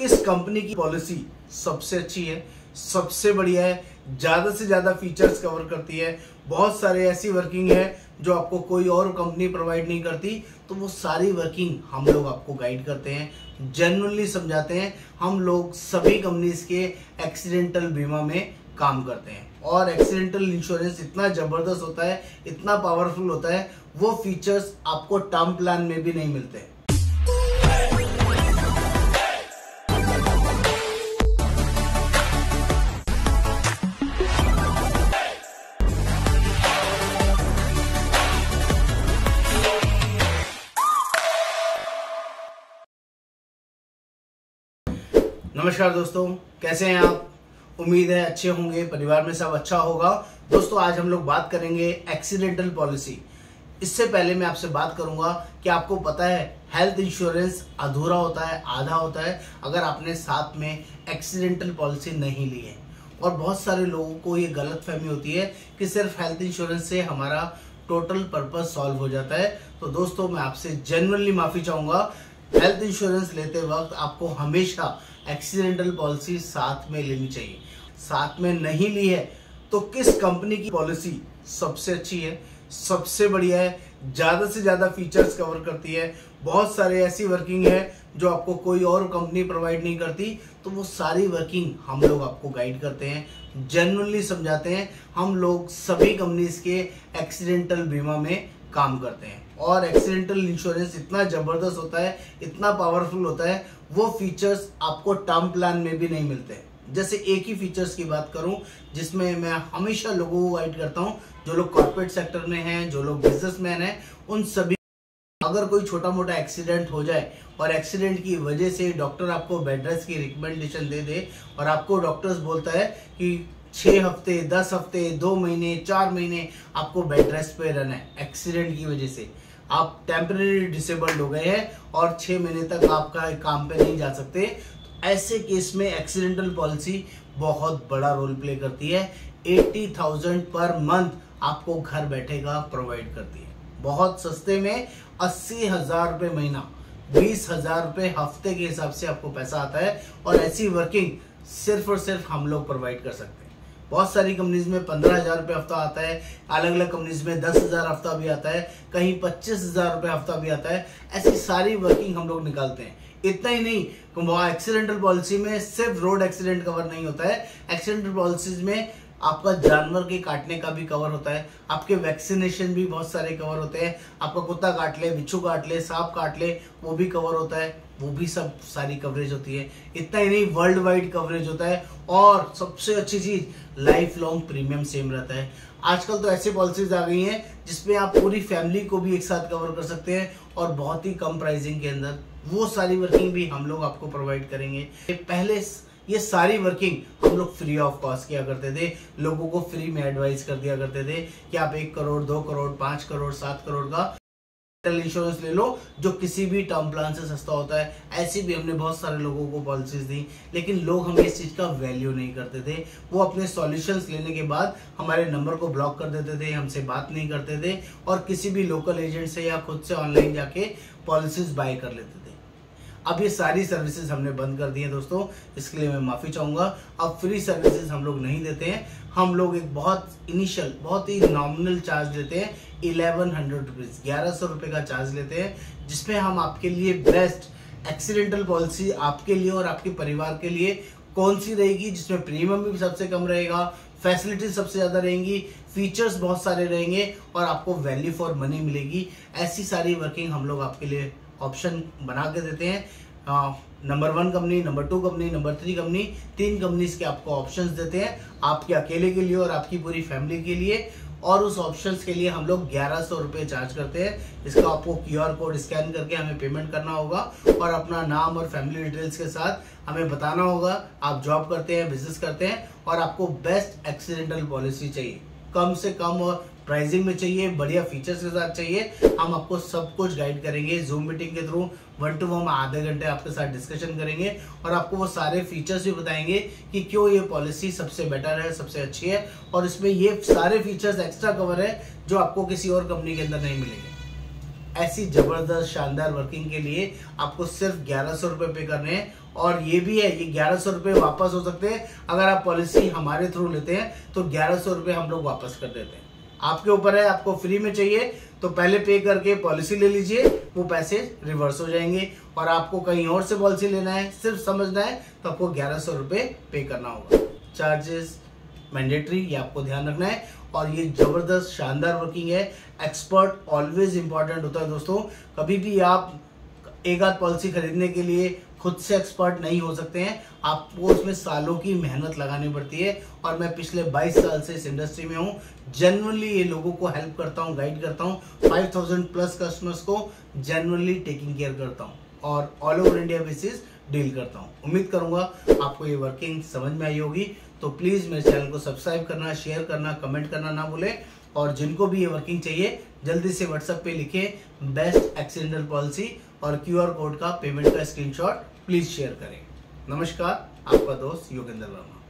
किस कंपनी की पॉलिसी सबसे अच्छी है, सबसे बढ़िया है, ज्यादा से ज्यादा फीचर्स कवर करती है। बहुत सारे ऐसी वर्किंग है जो आपको कोई और कंपनी प्रोवाइड नहीं करती, तो वो सारी वर्किंग हम लोग आपको गाइड करते हैं, जेन्युइनली समझाते हैं। हम लोग सभी कंपनीज के एक्सीडेंटल बीमा में काम करते हैं और एक्सीडेंटल इंश्योरेंस इतना जबरदस्त होता है, इतना पावरफुल होता है, वो फीचर्स आपको टर्म प्लान में भी नहीं मिलते। नमस्कार दोस्तों, कैसे हैं आप? उम्मीद है अच्छे होंगे, परिवार में सब अच्छा होगा। दोस्तों, आज हम लोग बात करेंगे एक्सीडेंटल पॉलिसी। इससे पहले मैं आपसे बात करूंगा कि आपको पता है हेल्थ इंश्योरेंस अधूरा होता है, आधा होता है अगर आपने साथ में एक्सीडेंटल पॉलिसी नहीं ली है। और बहुत सारे लोगों को ये गलतफहमी होती है कि सिर्फ हेल्थ इंश्योरेंस से हमारा टोटल पर्पस सॉल्व हो जाता है। तो दोस्तों, मैं आपसे जेन्युइनली माफी चाहूंगा। हेल्थ इंश्योरेंस लेते वक्त आपको हमेशा एक्सीडेंटल पॉलिसी साथ में लेनी चाहिए। साथ में नहीं ली है तो किस कंपनी की पॉलिसी सबसे अच्छी है, सबसे बढ़िया है, ज्यादा से ज्यादा फीचर्स कवर करती है। बहुत सारे ऐसी वर्किंग है जो आपको कोई और कंपनी प्रोवाइड नहीं करती, तो वो सारी वर्किंग हम लोग आपको गाइड करते हैं, जेन्युइनली समझाते हैं। हम लोग सभी कंपनीज के एक्सीडेंटल बीमा में काम करते हैं और एक्सीडेंटल इंश्योरेंस इतना जबरदस्त होता है, इतना पावरफुल होता है, वो फीचर्स आपको टर्म प्लान में भी नहीं मिलते। जैसे एक ही फीचर्स की बात करूं जिसमें मैं हमेशा लोगों को गाइड करता हूं, जो लोग कॉर्पोरेट सेक्टर में हैं, जो लोग बिजनेसमैन हैं, उन सभी अगर कोई छोटा मोटा एक्सीडेंट हो जाए और एक्सीडेंट की वजह से डॉक्टर आपको बेड रेस्ट की रिकमेंडेशन दे दे और आपको डॉक्टर्स बोलता है कि 6 हफ्ते, 10 हफ्ते, 2 महीने, 4 महीने आपको बेड रेस्ट पे रहना है। एक्सीडेंट की वजह से आप टेम्परेरी डिसेबल्ड हो गए हैं और 6 महीने तक आपका काम पे नहीं जा सकते। तो ऐसे केस में एक्सीडेंटल पॉलिसी बहुत बड़ा रोल प्ले करती है। 80,000 पर मंथ आपको घर बैठे का प्रोवाइड करती है। बहुत सस्ते में 80,000 रुपये महीना, 20,000 रुपये हफ्ते के हिसाब से आपको पैसा आता है। और ऐसी वर्किंग सिर्फ और सिर्फ हम लोग प्रोवाइड कर सकते हैं। बहुत सारी कंपनीज में 15,000 रुपये हफ्ता आता है, अलग अलग कंपनीज में 10,000 हफ्ता भी आता है, कहीं 25,000 रुपये हफ्ता भी आता है। ऐसी सारी वर्किंग हम लोग निकालते हैं। इतना ही नहीं, एक्सीडेंटल पॉलिसी में सिर्फ रोड एक्सीडेंट कवर नहीं होता है, एक्सीडेंटल पॉलिसीज में आपका जानवर के काटने का भी कवर होता है, आपके वैक्सीनेशन भी बहुत सारे कवर होते हैं। आपका कुत्ता काट ले, बिच्छू काट ले, सांप काट ले, वो भी कवर होता है, वो भी सब सारी कवरेज होती है। इतना ही नहीं, वर्ल्ड वाइड कवरेज होता है। और सबसे अच्छी चीज, लाइफ लॉन्ग प्रीमियम सेम रहता है। आजकल तो ऐसी पॉलिसीज आ गई हैं जिसमें आप पूरी फैमिली को भी एक साथ कवर कर सकते हैं और बहुत ही कम प्राइसिंग के अंदर। वो सारी वर्किंग भी हम लोग आपको प्रोवाइड करेंगे। पहले ये सारी वर्किंग हम लोग फ्री ऑफ कॉस्ट किया करते थे, लोगों को फ्री में एडवाइस कर दिया करते थे कि आप 1 करोड़, 2 करोड़, 5 करोड़, 7 करोड़ का इंश्योरेंस ले लो, जो किसी भी टर्म प्लान से सस्ता होता है। ऐसी भी हमने बहुत सारे लोगों को पॉलिसीज दी, लेकिन लोग हमें इस चीज का वैल्यू नहीं करते थे। वो अपने सॉल्यूशंस लेने के बाद हमारे नंबर को ब्लॉक कर देते थे, हमसे बात नहीं करते थे और किसी भी लोकल एजेंट से या खुद से ऑनलाइन जाके पॉलिसीज बाय कर लेते थे। अब ये सारी सर्विसेज हमने बंद कर दी है दोस्तों, इसके लिए मैं माफी चाहूंगा। अब फ्री सर्विसेज हम लोग नहीं देते हैं। हम लोग एक बहुत इनिशियल, बहुत ही नॉमिनल चार्ज लेते हैं, 1100 रुपीज, 1100 रुपये का चार्ज लेते हैं, जिसमें हम आपके लिए बेस्ट एक्सीडेंटल पॉलिसी आपके लिए और आपके परिवार के लिए कौन सी रहेगी, जिसमें प्रीमियम भी सबसे कम रहेगा, फैसिलिटीज सबसे ज्यादा रहेंगी, फीचर्स बहुत सारे रहेंगे और आपको वैल्यू फॉर मनी मिलेगी। ऐसी सारी वर्किंग हम लोग आपके लिए ऑप्शन बना के देते हैं। Number 1 company, number 2 company, number 3 company, 3 companies के आपको ऑप्शंस देते हैं, आपके अकेले के लिए और आपकी पूरी फैमिली के लिए। और उस ऑप्शंस के लिए हम लोग 1100 रुपये चार्ज करते हैं। इसका आपको QR कोड स्कैन करके हमें पेमेंट करना होगा और अपना नाम और फैमिली डिटेल्स के साथ हमें बताना होगा आप जॉब करते हैं, बिजनेस करते हैं और आपको बेस्ट एक्सीडेंटल पॉलिसी चाहिए, कम से कम और प्राइसिंग में चाहिए, बढ़िया फीचर्स के साथ चाहिए। हम आपको सब कुछ गाइड करेंगे जूम मीटिंग के थ्रू, 1 to 1 आधे घंटे आपके साथ डिस्कशन करेंगे और आपको वो सारे फीचर्स भी बताएंगे कि क्यों ये पॉलिसी सबसे बेटर है, सबसे अच्छी है और इसमें ये सारे फीचर्स एक्स्ट्रा कवर है जो आपको किसी और कंपनी के अंदर नहीं मिलेंगे। ऐसी जबरदस्त शानदार वर्किंग के लिए आपको सिर्फ 1100 रुपये पे करने हैं और ये भी है, ये 1100 रुपये वापस हो सकते हैं। अगर आप पॉलिसी हमारे थ्रू लेते हैं तो 1100 रुपये हम लोग वापस कर देते हैं। आपके ऊपर है, आपको फ्री में चाहिए तो पहले पे करके पॉलिसी ले लीजिए, वो पैसे रिवर्स हो जाएंगे। और आपको कहीं और से पॉलिसी लेना है, सिर्फ समझना है, तो आपको 1100 रुपये पे करना होगा। चार्जेस मैंडेटरी, ये आपको ध्यान रखना है। और ये जबरदस्त शानदार वर्किंग है। एक्सपर्ट ऑलवेज इंपॉर्टेंट होता है दोस्तों। कभी भी आप एक आध पॉलिसी खरीदने के लिए खुद से एक्सपर्ट नहीं हो सकते हैं, आपको उसमें सालों की मेहनत लगानी पड़ती है। और मैं पिछले 22 साल से इस इंडस्ट्री में हूँ। जनरली ये लोगों को हेल्प करता हूँ, गाइड करता हूँ। 5000 प्लस कस्टमर्स को जनरली टेकिंग केयर करता हूँ और all over India basis deal करता हूँ। उम्मीद करूंगा आपको ये वर्किंग समझ में आई होगी। तो प्लीज़ मेरे चैनल को सब्सक्राइब करना, शेयर करना, कमेंट करना ना भूलें। और जिनको भी ये वर्किंग चाहिए जल्दी से व्हाट्सएप पे लिखें बेस्ट एक्सीडेंटल पॉलिसी और QR कोड का पेमेंट का स्क्रीनशॉट प्लीज़ शेयर करें। नमस्कार, आपका दोस्त योगेंद्र वर्मा।